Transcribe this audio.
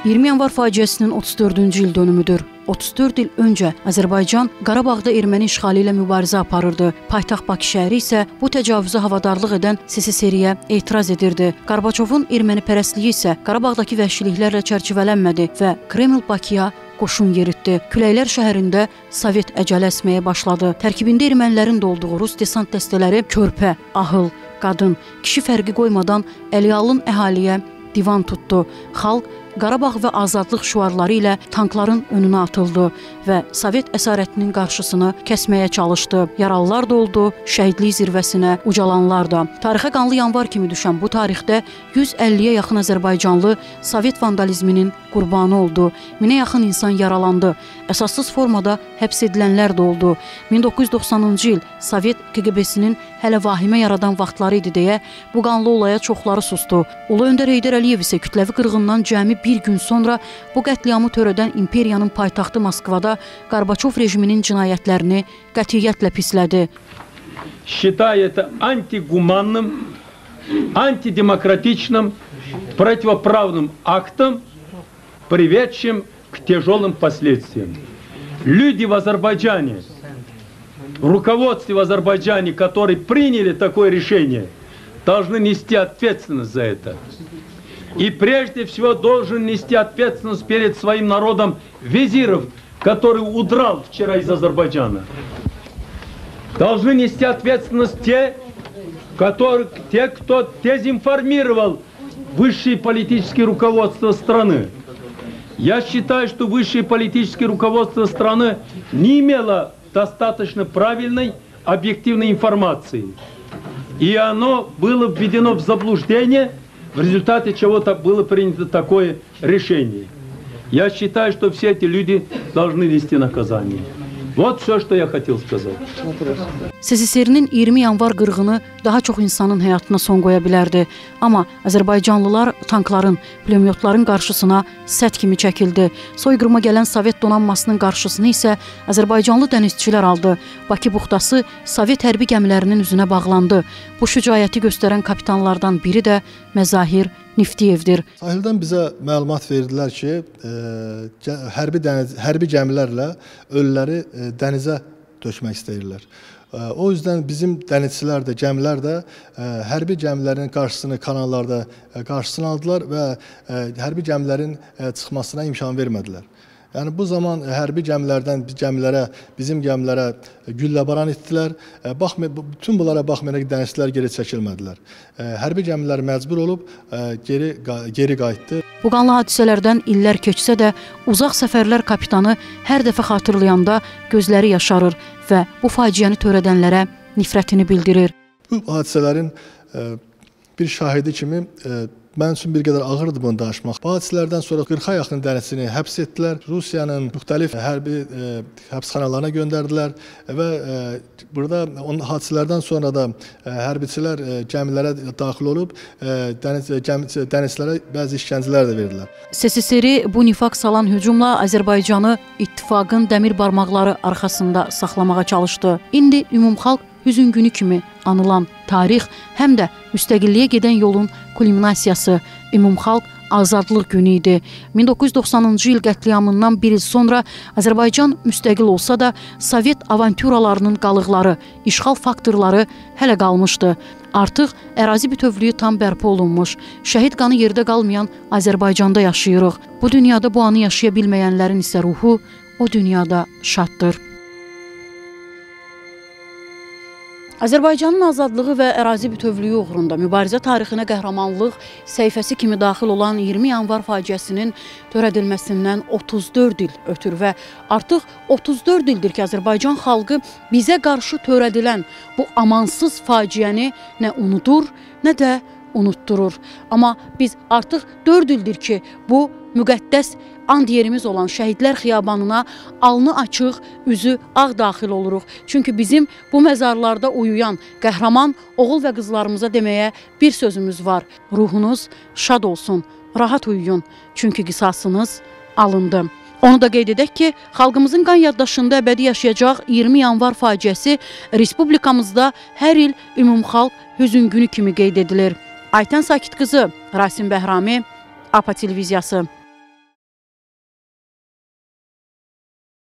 20 yanvar faciəsinin 34-cü il dönümüdür. 34 il öncə Azərbaycan Qarabağda erməni işğalı ilə mübarizə aparırdı. Paytaxt Bakı şəhəri isə bu təcavüzə havadarlıq edən SSR-yə etiraz edirdi. Qarbaçovun ermənipərəstliyi isə Qarabağdakı vəhşiliklərlə çərçivələnmədi və Kreml Bakıya qoşun yeritdi. Küləklər şəhərində Sovet əcələ əsməyə başladı. Tərkibində ermənilərin də olduğu Rus desant dəstələri körpə, ahıl, qadın, kişi fərqi qoymadan əliyalın əhaliyə divan tutdu. Xalq Qarabağ və azadlıq şüarları ilə tankların önünə atıldı və Sovet əsarətinin qarşısını kəsməyə çalışdı. Yaralılar da oldu, şəhidlik zirvəsinə ucalanlar da. Tarixə qanlı yanvar kimi düşən bu tarixdə 150-yə yaxın Azərbaycanlı Sovet vandalizminin qurbanı oldu. 1000-ə yaxın insan yaralandı. Əsassız formada həbs edilənlər də oldu. 1990-cı il Sovet KGB-sinin hələ vahimə yaradan vaxtları idi deyə bu qanlı olaya çoxları sustu. Ulu Öndər Heydər Əliyev isə kütləvi qırğından cəmi bir gün sonra bu qətliamı törədən imperiyanın paytaxtı Moskvada Qarbaçov rejiminin cinayətlərini qətiyyətlə pislədi. Считаю это антигуманным, антидемократичным, противоправным актом, приведшим к тяжелым последствиям. Люди в Азербайджане, в руководстве в Азербайджане, которые приняли такое решение, должны нести ответственность за это. И прежде всего должен нести ответственность перед своим народом Визиров, который удрал вчера из Азербайджана. Должны нести ответственность те, кто дезинформировал высшее политическое руководство страны. Я считаю, что высшее политическое руководство страны не имело достаточно правильной, объективной информации. И оно было введено в заблуждение, в результате чего-то было принято такое решение. Я считаю, что все эти люди должны нести наказание. Вот все, что я хотел сказать. SSR-nin 20 yanvar qırğını daha çox insanın həyatına son qoya bilərdi. Amma Azərbaycanlılar tankların, pulemyotların qarşısına sədd kimi çəkildi. Soyqırıma gələn Sovet donanmasının qarşısını isə Azərbaycanlı dənizçilər aldı. Bakı buxtası Sovet hərbi gəmilərinin üzünə bağlandı. Bu şücaəti göstərən kapitanlardan biri də Məzahir Niftiyevdir. Sahildən bizə məlumat verdilər ki, hərbi gəmilərlə ölüləri dənizə tökmək istəyirlər. O yüzden bizim dənizçilər də, gəmilər də hərbi gəmilərin qarşısını kanallarda qarşısını aldılar və hərbi gəmilərin çıxmasına imkan vermədilər. Yəni bu zaman hərbi gəmilərdən bizim gəmilərə gülləbaran etdilər. Bütün bunlara baxmayaraq dənizçilər geri çəkilmədilər. Hərbi gəmilər məcbur olub geri qayıtdı. Bu qanlı hadisələrdən illər keçsə də uzaq səfərlər kapitanı hər dəfə xatırlayanda gözləri yaşarır və bu faciəni törədənlərə nifrətini bildirir. Bu hadisələrin bir şahidi kimi mənim üçün bir qədər ağırdı bunu danışmaq. Bu hadisələrdən sonra 40-a yaxın dənizçini həbs etdilər. Rusiyanın müxtəlif hərbi həbsxanalarına göndərdilər və burada hadisələrdən sonra da hərbiçilər gəmilərə daxil olub dənizçilərə bəzi işgəncələr də verdilər. SSR-i bu nifaq salan hücumla Azərbaycanı ittifaqın dəmir barmaqları arxasında saxlamağa çalışdı. İndi ümumxalq hüzün günü kimi anılan tarix həm də müstəqilliyə gedən yolun kulminasiyası, ümumxalq azadlıq günü idi. 1990-cı il qətliamından bir il sonra Azərbaycan müstəqil olsa da Sovet avanturalarının qalıqları, işğal faktorları hələ qalmışdı. Artıq ərazi bütövlüyü tam bərpa olunmuş, şəhid qanı yerdə qalmayan Azərbaycanda yaşayırıq. Bu dünyada bu anı yaşaya bilməyənlərin isə ruhu o dünyada şaddır. Azərbaycanın azadlığı və ərazi bütövlüyü uğrunda mübarizə tarixinə qəhrəmanlıq səhifəsi kimi daxil olan 20 yanvar faciəsinin törədilməsindən 34 il ötür və artıq 34 ildir ki, Azərbaycan xalqı bizə qarşı törədilən bu amansız faciəni nə unudur, nə də unutturur. Amma biz artıq 4 ildir ki, bu müqəddəs and yerimiz olan Şəhidlər Xiyabanına alnı açıq, üzü ağ daxil oluruq. Çünki bizim bu məzarlarda uyuyan qəhrəman oğul və qızlarımıza deməyə bir sözümüz var. Ruhunuz şad olsun, rahat uyuyun. Çünki qisasınız alındı. Onu da qeyd edək ki, xalqımızın qan yaddaşında əbədi yaşayacaq 20 yanvar faciəsi Respublikamızda hər il ümumxalq hüzün günü kimi qeyd edilir. Aytən Sakit qızı, Rasim Bəhrami, APA televiziyası.